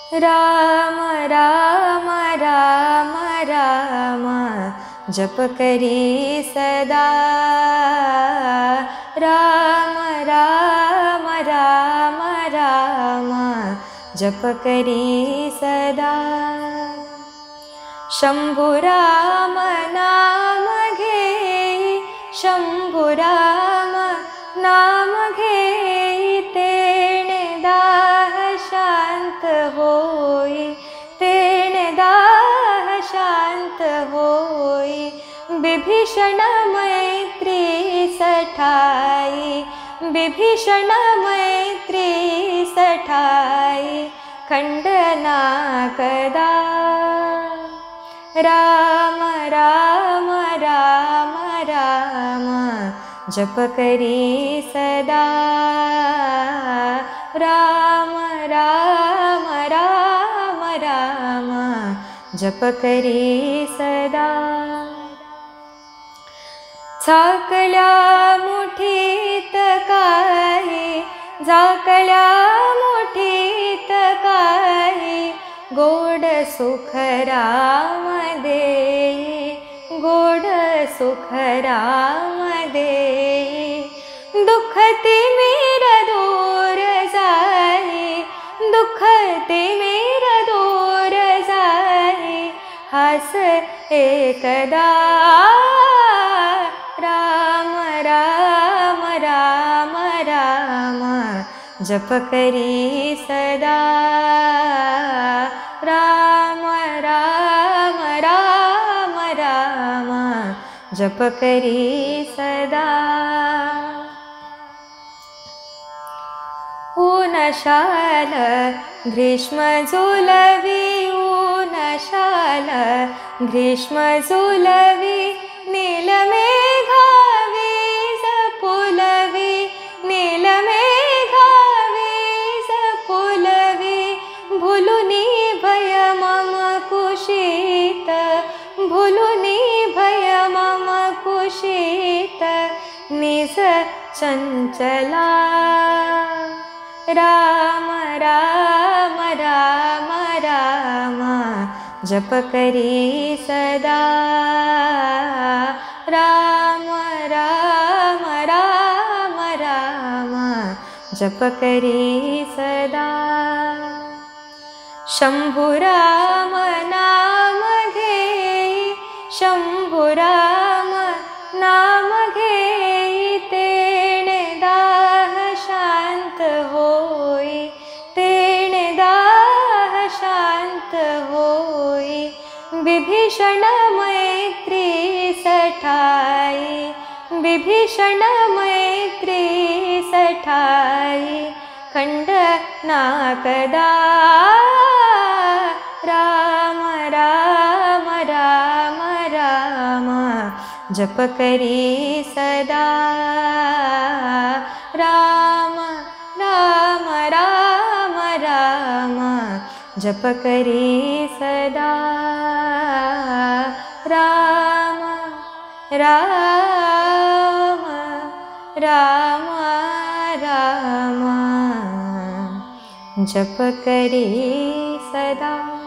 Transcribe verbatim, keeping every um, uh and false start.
राम राम राम राम जप करी सदा। राम राम राम राम जप करी सदा। शंभु राम नाम घेई, शंभु राम नाम घेई, तेणे दाह शांत होई, तेणे दाह शांत होई। विभीषण मैत्री सठाई, विभीषण मैत्री सठाई, खंडना कदा। राम राम राम राम जप करी सदा। राम राम राम राम जप करी सदा। झाकल्या मुठीत काही, झाकल्या मुठीत काही, गोड सुख राम देई, गोड सुख राम देई। दुःख तिमिर दूर जाई, दुःख तिमिर दूर जाई, हास एकदा। राम राम राम राम जप करी सदा। राम राम राम राम जप करी सदा। ऊनशाल ग्रीष्म झुलवी, ऊनशाल ग्रीष्म झुलवी, नीलमेघा वीज फुलवी, नीलमेघा वीज फुलवी। भुलुनी भय मम कुशीत, भुलुनी भय मम कुशीत, निज चंचला। राम राम राम राम जप करी सदा। राम राम राम राम जप करी सदा। शंभु राम नाम घेई, शंभु राम नाम घेई, तेणे दाह शांत होई, तेणे दाह शांत होई। विभीषण मैत्री सठाई, विभीषण मैत्री सठाई, खंडना कदा। राम राम राम राम जप करी सदा। राम राम राम राम जप करी सदा। राम राम राम राम जप करी सदा।